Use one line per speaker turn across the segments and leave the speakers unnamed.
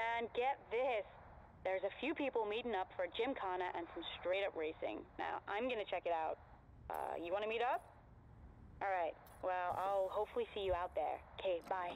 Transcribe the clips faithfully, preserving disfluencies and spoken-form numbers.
man, get this. There's a few people meeting up for a gymkhana and some straight-up racing. Now, I'm gonna check it out. Uh, you wanna meet up? All right. Well, I'll hopefully see you out there. Okay, bye.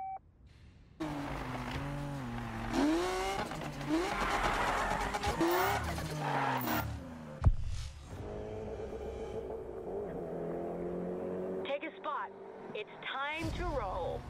Take a spot. It's time to roll.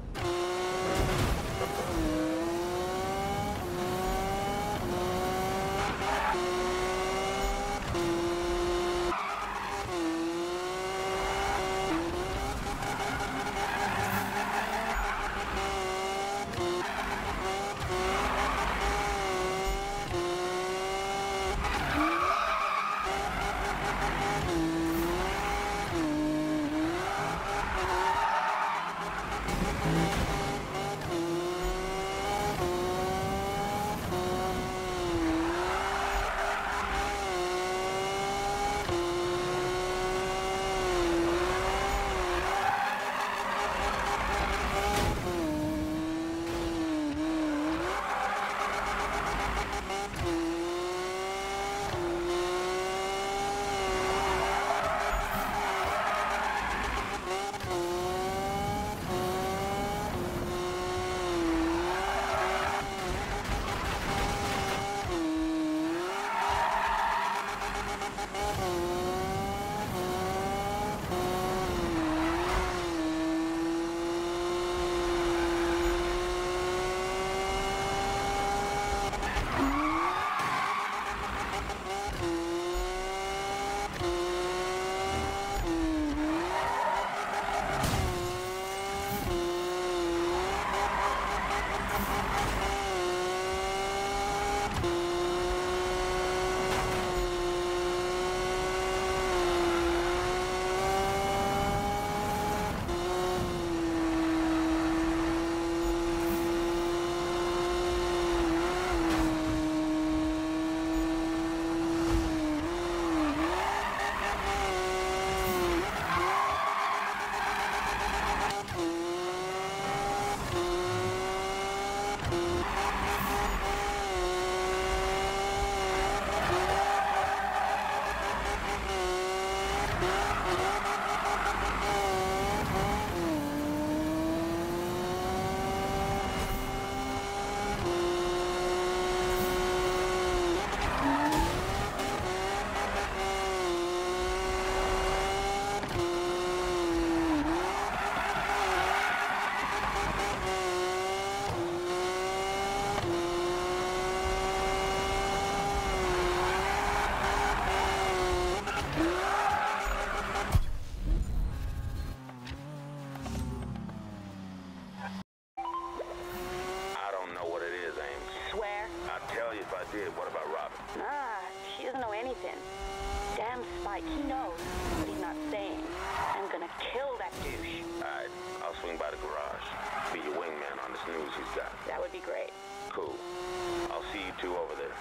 What about Robin?
Ah, she doesn't know anything. Damn Spike, he knows, but he's not saying. I'm gonna kill that douche.
All right, I'll swing by the garage. Be your wingman on this news he's got.
That would be great.
Cool. I'll see you two over there.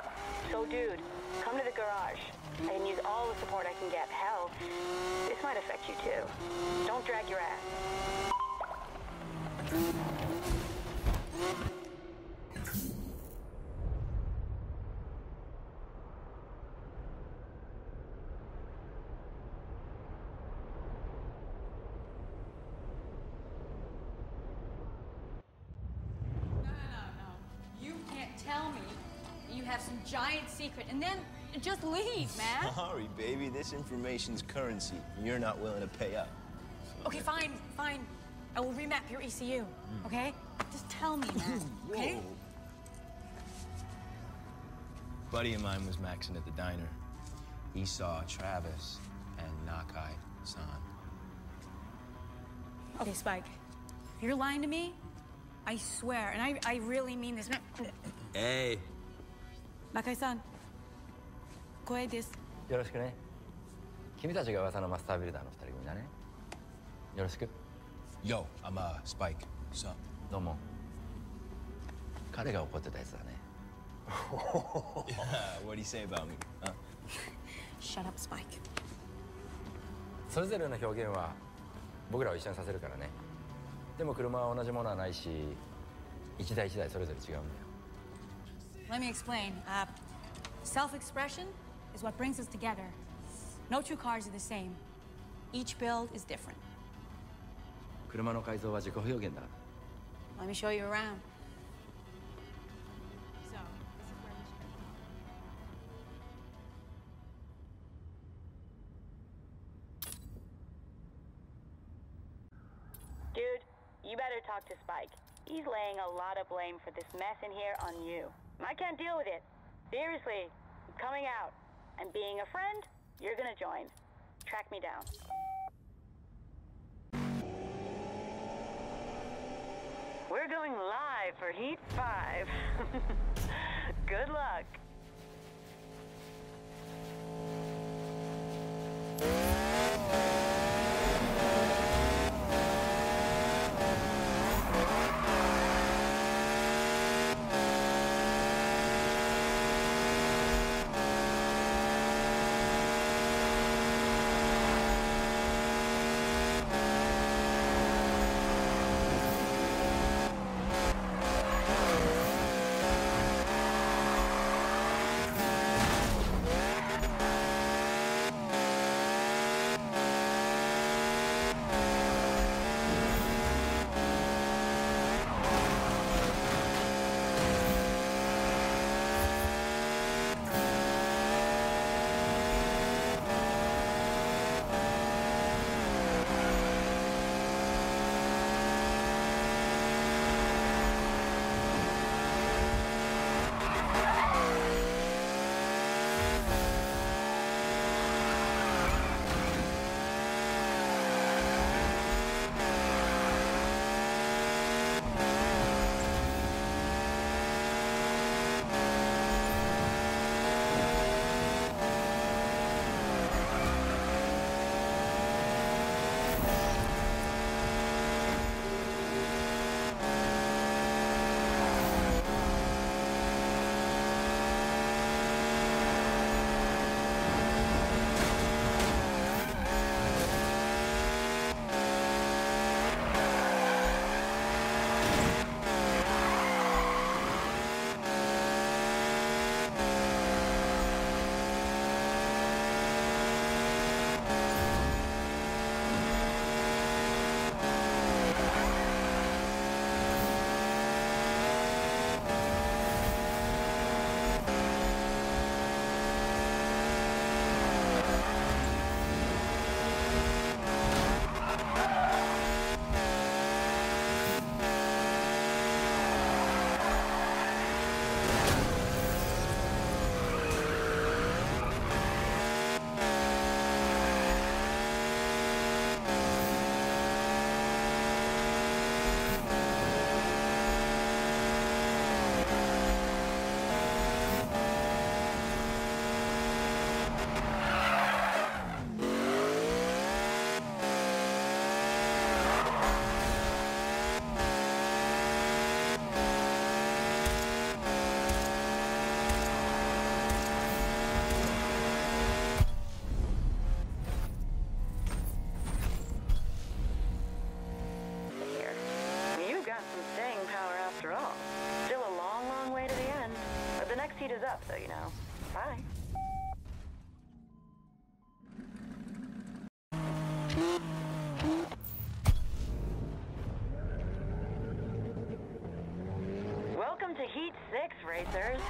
So, dude, come to the garage. I can use all the support I can get. Hell, this might affect you too. Don't drag your ass.
Tell me you have some giant secret and then just leave, man.
Sorry, baby. This information's currency. You're not willing to pay up.
Okay, fine, fine. I will remap your E C U, mm. okay? Just tell me, man, okay?
Whoa. Buddy of mine was maxing at the diner. He saw Travis and Nakai-san.
Okay, Spike, if you're lying to me, I swear, and I, I really mean this.
Hey.
Nakai-san, Koei desu.
よろしくね。君たちが噂のマスタービルダーの二人組だね。よろしく。
Yo, I'm uh, Spike. What's up?
どうも。彼が怒ってたやつだね。
Yeah, what do you say about me? Huh?
Shut up, Spike.
それぞれの表現は僕らを一緒にさせるからね。でも車は同じものはないし、 一台一台それぞれ違うんだよ。
Let me explain. Uh, self-expression is what brings us together. No two cars are the same. Each build is different.
車の改造は自己表現だ。
Let me show you around. So,
Dude, you better talk to Spike. He's laying a lot of blame for this mess in here on you. I can't deal with it. Seriously, I'm coming out. And being a friend, you're gonna join. Track me down. We're going live for Heat five. Good luck. Heat is up, so you know. Bye. Welcome to Heat six, racers.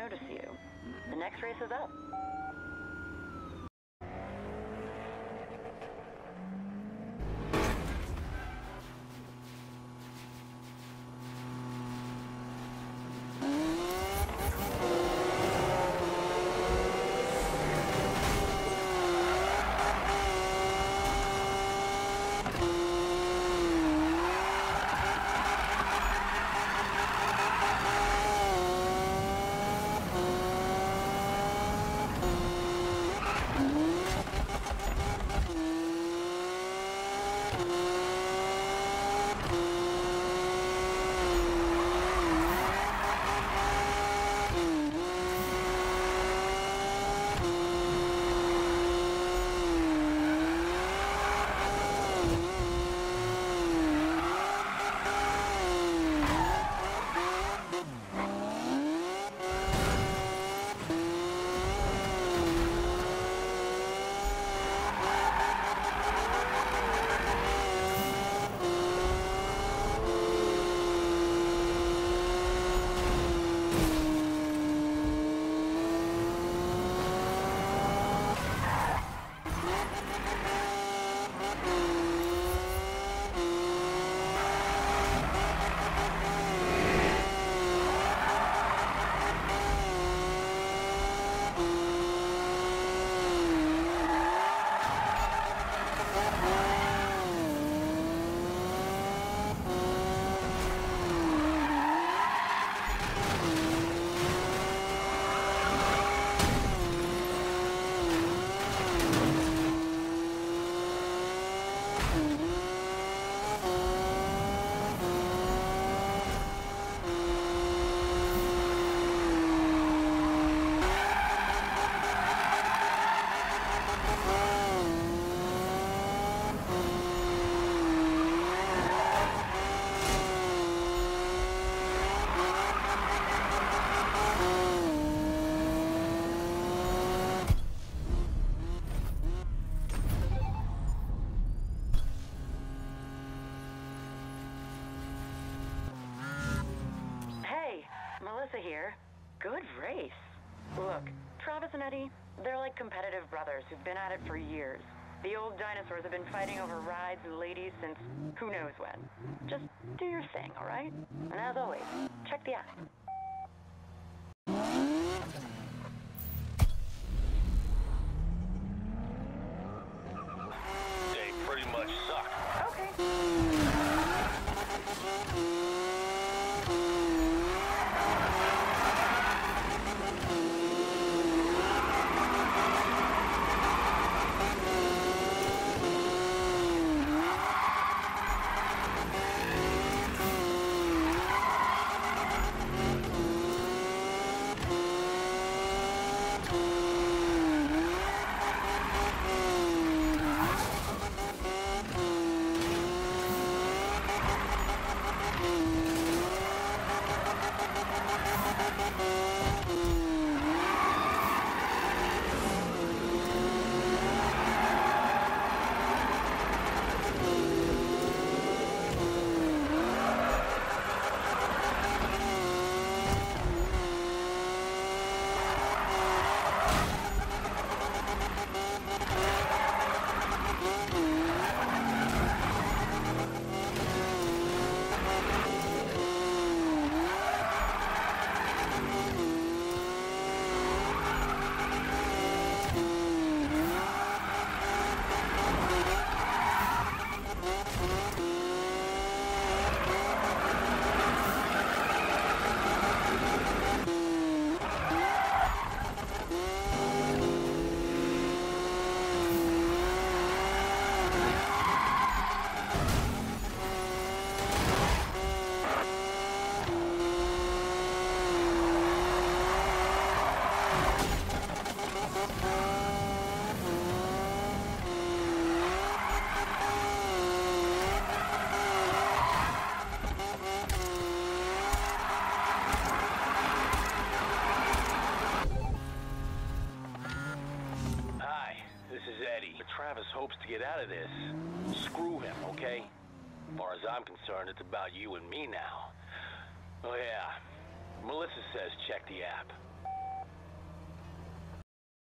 notice you. The next race is up. Melissa here. Good race. Look, Travis and Eddie, they're like competitive brothers who've been at it for years. The old dinosaurs have been fighting over rides and ladies since who knows when. Just do your thing, all right? And as always, check the app.
They pretty much suck.
Okay.
Travis hopes to get out of this. Screw him, okay? As far as I'm concerned, it's about you and me now. Oh yeah, Melissa says check the app.